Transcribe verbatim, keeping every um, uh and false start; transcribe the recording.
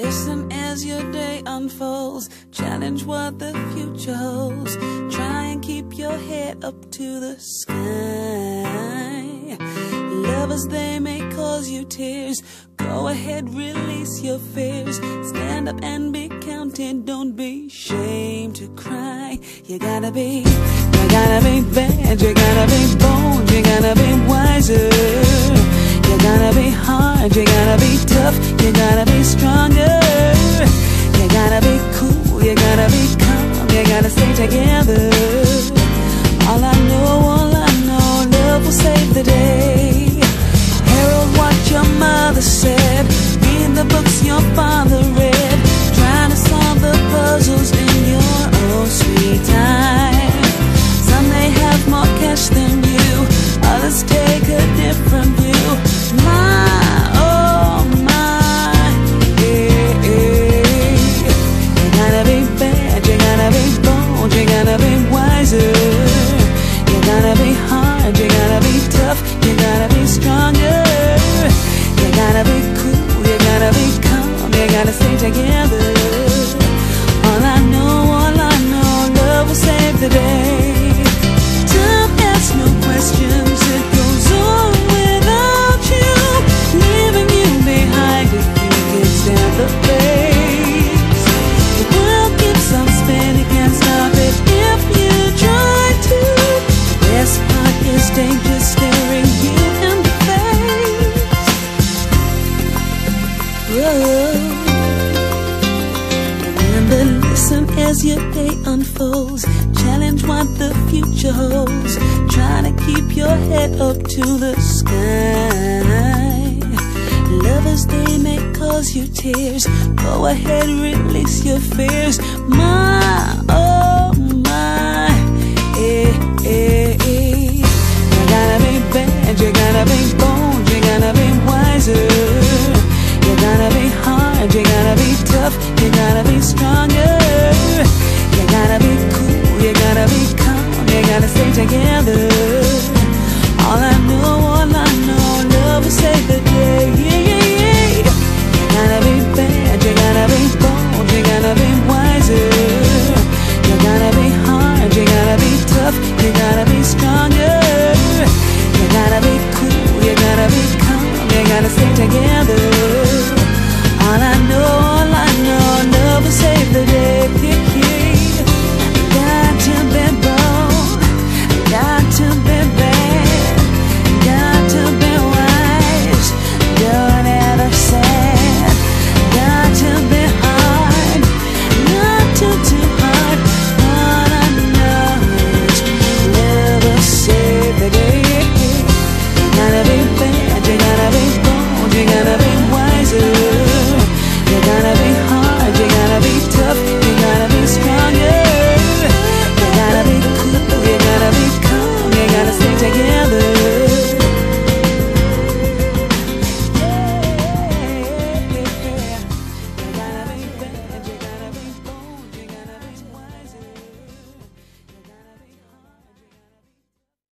Listen as your day unfolds, challenge what the future holds. Try and keep your head up to the sky. Lovers, they may cause you tears. Go ahead, release your fears. Stand up and be counted, don't be ashamed to cry. You gotta be, you gotta be bad, you gotta be bold, you gotta be wiser. You gotta be hard, you gotta be tough, you gotta be stronger. You gotta be cool, you gotta be calm, you gotta stay together. All I know, all I know, love will save the day. Herald what your mother said, read the books your father read, trying to solve the puzzles in your own sweet time. Some may have more cash than you, others take a different view. My, oh my, yeah, yeah. You gotta be bad, you gotta be bold, you gotta be wiser. You gotta be hard, you gotta be tough, you gotta be stronger. You gotta be cool, you gotta be calm, you gotta stay together. All I know, all I know, love will save the day. Time asks no questions, it goes on without you, leaving you behind if you can stand the pace. The world keeps on spinning, can't stop it if you try to. The best part is danger staring you in the face. Whoa. Remember, listen as your day unfolds, challenge what the future holds. Try to keep your head up to the sky. Lovers, they may cause you tears. Go ahead, release your fears. My, oh